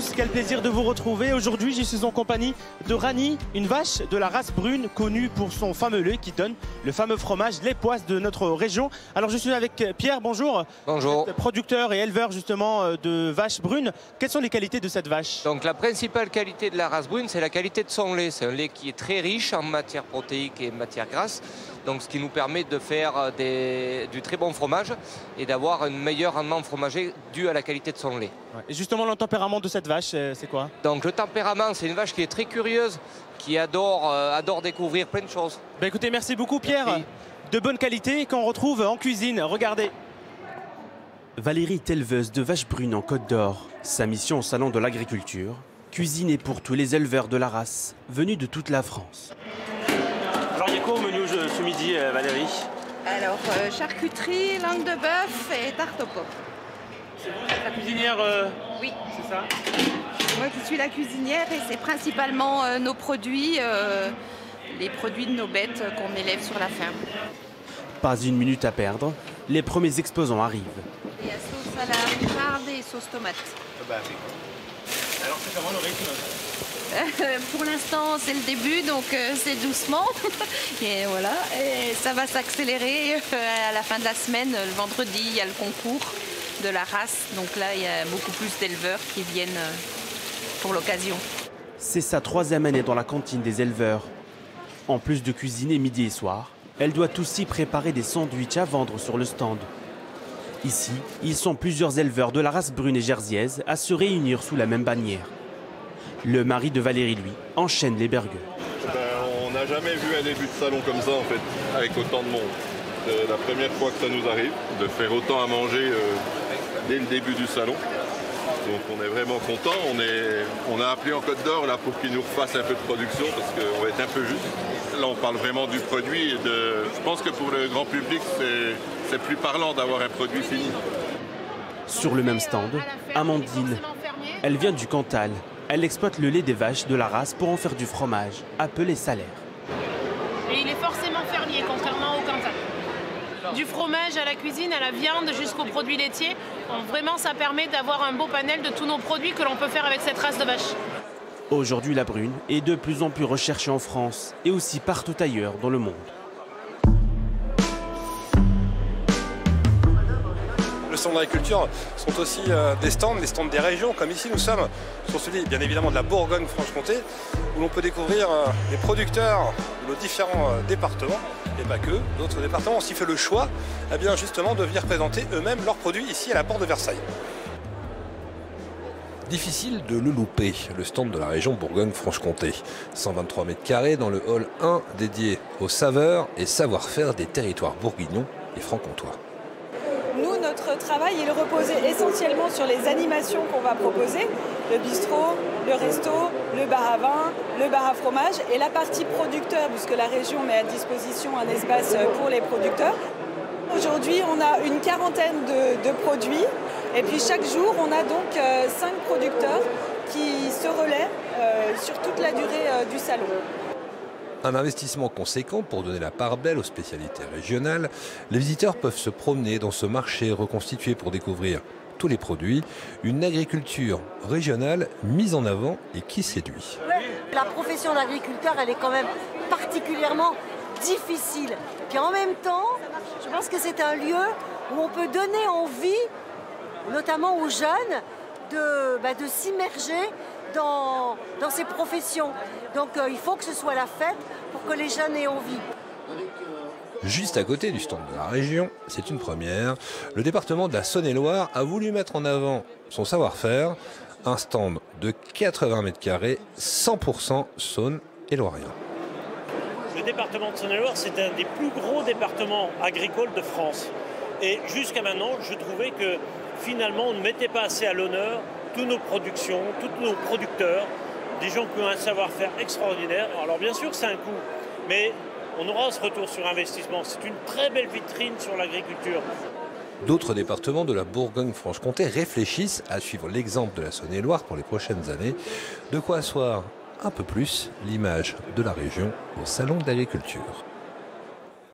tous, quel plaisir de vous retrouver. Aujourd'hui, je suis en compagnie de Rani, une vache de la race brune connue pour son fameux lait qui donne le fameux fromage Les Poisses de notre région. Alors je suis avec Pierre, bonjour. Bonjour. Vous êtes producteur et éleveur justement de vaches brunes. Quelles sont les qualités de cette vache? Donc la principale qualité de la race brune, c'est la qualité de son lait. C'est un lait qui est très riche en matière protéique et matière grasse. Donc ce qui nous permet de faire du très bon fromage et d'avoir un meilleur rendement fromager dû à la qualité de son lait. Et justement, le tempérament de cette vache, c'est quoi? Donc le tempérament, c'est une vache qui est très curieuse, qui adore découvrir plein de choses. Ben écoutez, merci beaucoup Pierre. Merci. De bonne qualité qu'on retrouve en cuisine. Regardez. Valérie est éleveuse de vaches brunes en Côte d'Or. Sa mission au salon de l'agriculture, cuisiner pour tous les éleveurs de la race, venus de toute la France. Alors il y a quoi au menu ce midi, Valérie? Alors, charcuterie, langue de bœuf et tarte aux pommes. C'est vous, vous êtes la cuisinière Oui, c'est ça? moi qui suis la cuisinière et c'est principalement nos produits, les produits de nos bêtes qu'on élève sur la ferme. Pas une minute à perdre, les premiers exposants arrivent. Il y a sauce à la moutarde et sauce tomate. Alors c'est comment le rythme? Pour l'instant, c'est le début, donc c'est doucement. Et voilà, et ça va s'accélérer à la fin de la semaine. Le vendredi, il y a le concours de la race. Donc là, il y a beaucoup plus d'éleveurs qui viennent pour l'occasion. C'est sa 3e année dans la cantine des éleveurs. En plus de cuisiner midi et soir, elle doit aussi préparer des sandwichs à vendre sur le stand. Ici, ils sont plusieurs éleveurs de la race brune et jersiaise à se réunir sous la même bannière. Le mari de Valérie, lui, enchaîne les burgers. On n'a jamais vu un début de salon comme ça, en fait, avec autant de monde. C'est la première fois que ça nous arrive, de faire autant à manger dès le début du salon. Donc on est vraiment content. On a appelé en Côte d'Or là, pour qu'ils nous refassent un peu de production, parce qu'on va être un peu juste. Là, on parle vraiment du produit. Je pense que pour le grand public, c'est plus parlant d'avoir un produit fini. Sur le même stand, Amandine. Elle vient du Cantal. Elle exploite le lait des vaches de la race pour en faire du fromage, appelé salaire. Et il est forcément fermier, contrairement au Cantal. Du fromage à la cuisine, à la viande, jusqu'aux produits laitiers. Vraiment, ça permet d'avoir un beau panel de tous nos produits que l'on peut faire avec cette race de vache. Aujourd'hui, la brune est de plus en plus recherchée en France et aussi partout ailleurs dans le monde. Le stand de l'agriculture sont aussi des stands des régions, comme ici nous sommes sur celui bien évidemment de la Bourgogne-Franche-Comté, où l'on peut découvrir les producteurs de nos différents départements, et pas que, d'autres départements ont aussi fait le choix justement de venir présenter eux-mêmes leurs produits ici à la porte de Versailles. Difficile de le louper, le stand de la région Bourgogne-Franche-Comté. 123 mètres carrés dans le hall 1 dédié aux saveurs et savoir-faire des territoires bourguignons et franc-comtois. Nous, notre travail, il reposait essentiellement sur les animations qu'on va proposer, le bistrot, le resto, le bar à vin, le bar à fromage et la partie producteur, puisque la région met à disposition un espace pour les producteurs. Aujourd'hui, on a une quarantaine de produits et puis chaque jour, on a donc 5 producteurs qui se relaient sur toute la durée du salon. Un investissement conséquent pour donner la part belle aux spécialités régionales. Les visiteurs peuvent se promener dans ce marché reconstitué pour découvrir tous les produits. Une agriculture régionale mise en avant et qui séduit. La profession d'agriculteur, elle est quand même particulièrement difficile. Puis en même temps, je pense que c'est un lieu où on peut donner envie, notamment aux jeunes, de s'immerger dans ces professions. Donc il faut que ce soit la fête pour que les jeunes aient envie. Juste à côté du stand de la région, c'est une première. Le département de la Saône-et-Loire a voulu mettre en avant son savoir-faire. Un stand de 80 mètres carrés, 100% Saône-et-Loirien. Le département de Saône-et-Loire, c'est un des plus gros départements agricoles de France. Et jusqu'à maintenant, je trouvais que finalement, on ne mettait pas assez à l'honneur toutes nos productions, tous nos producteurs, des gens qui ont un savoir-faire extraordinaire. Alors bien sûr, c'est un coût, mais on aura ce retour sur investissement. C'est une très belle vitrine sur l'agriculture. D'autres départements de la Bourgogne-Franche-Comté réfléchissent à suivre l'exemple de la Saône-et-Loire pour les prochaines années. De quoi asseoir un peu plus l'image de la région au Salon de l'agriculture.